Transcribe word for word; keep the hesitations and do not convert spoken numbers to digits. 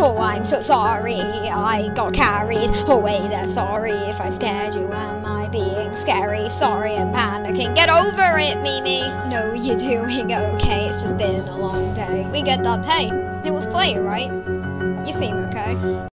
Oh, I'm so sorry, I got carried away there. Sorry if I scared you, am I being scary? Sorry, I'm panicking, get over it, Mimi. No, you're doing okay, it's just been a long day. We get that. Hey, it was play, right? You seem okay.